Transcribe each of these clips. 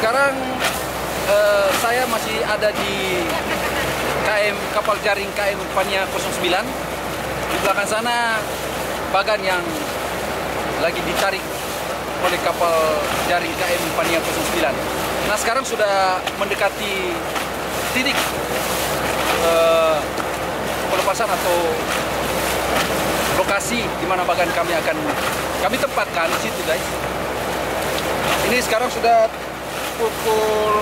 sekarang saya masih ada di kapal jaring KM Pania 09. Di belakang sana bagan yang lagi ditarik oleh kapal jaring KM Pania 09. Nah, sekarang sudah mendekati titik pelepasan atau lokasi di mana bagan kami tempatkan di situ, guys. Ini sekarang sudah pukul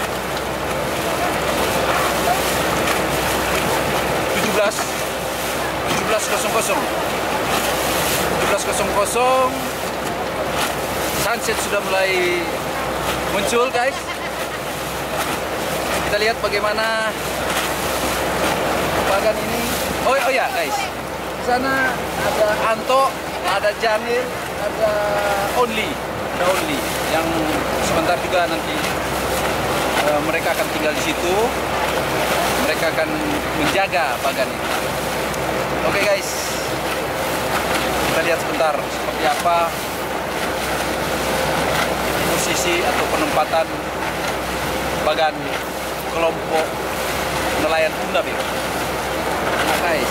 17.00. Sunset sudah mulai muncul, guys. Kita lihat bagaimana bagan ini. Oh ya, guys. Di sana ada Anto, ada Janil, ada Only yang sebentar juga nanti mereka akan tinggal di situ. Mereka akan menjaga bagan ini. Oke, guys. Kita lihat sebentar seperti apa posisi atau penempatan bagan kelompok nelayan tuna biru. Nah, guys.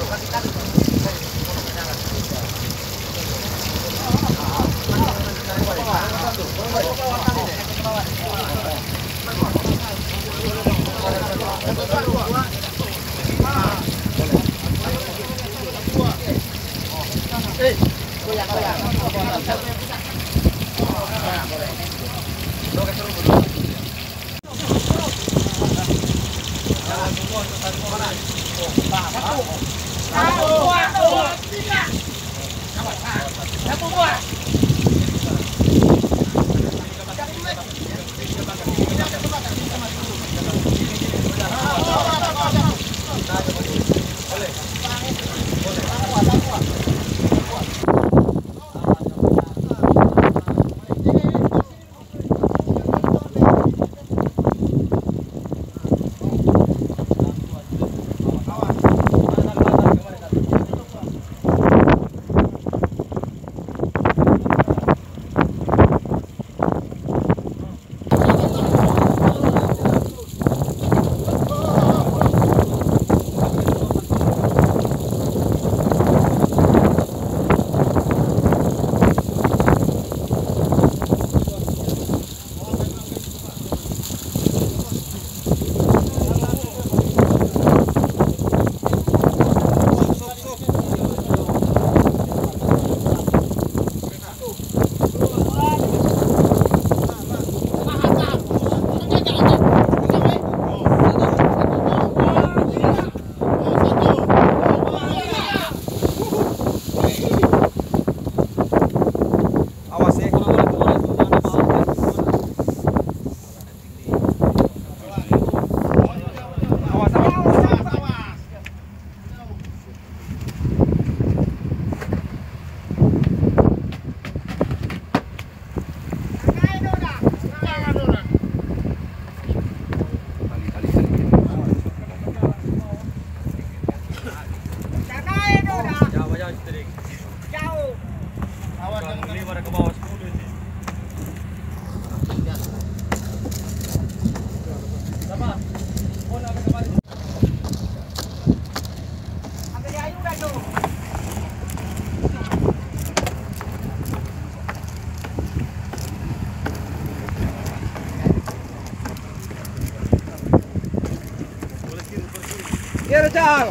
Kencang.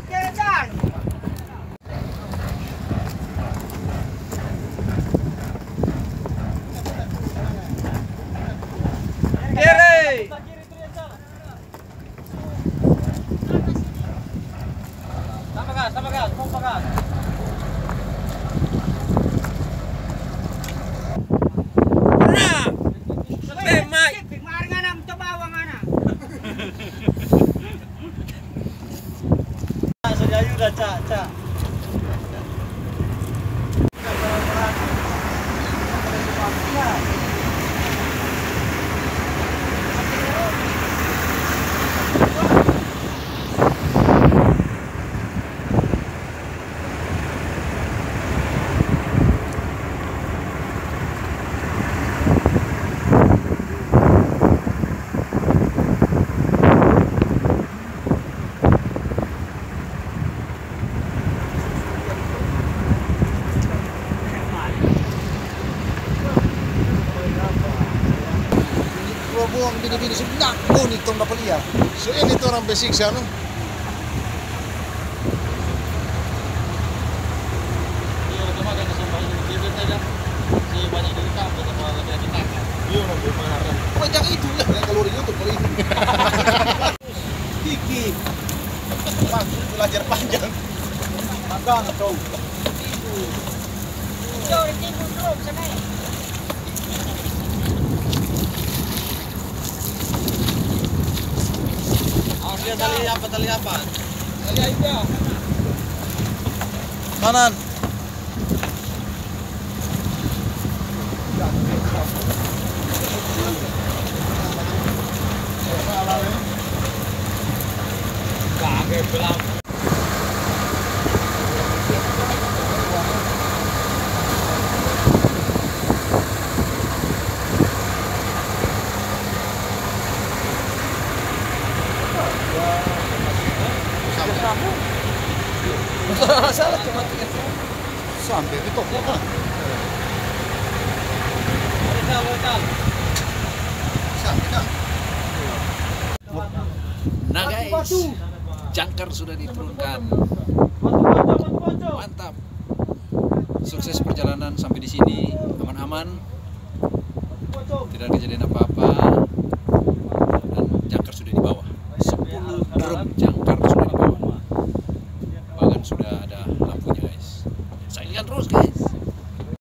Kiri. Sama gas, pompa gas. Nah. Temai. Mari ngana mencoba awang ngana. Sudah udah cak. Buang bini-bini sebentar, bunyi tong dapat lihat. So ini tuh orang basic sana. Iya, cuma kan sampai ini dia saja. Si banyak dari kamu sama lagi kita. Iya, orang bermarah. Banyak itu lah yang kalau YouTube kali ini. Kiki. Maksud belajar panjang. Magang kau. Jauh di timur dulu sana. Dia tali apa? Tali aja. Kanan. Kaget belam. Salah cuma sampai ke toko kan. Sampai kan. Nah guys, jangkar sudah diturunkan. Mantap. Sukses perjalanan sampai di sini, aman-aman. Tidak ada kejadian apa-apa. Dan jangkar sudah di bawah. 10 drum jangkar sudah di bawah. Bahkan sudah ada lampunya.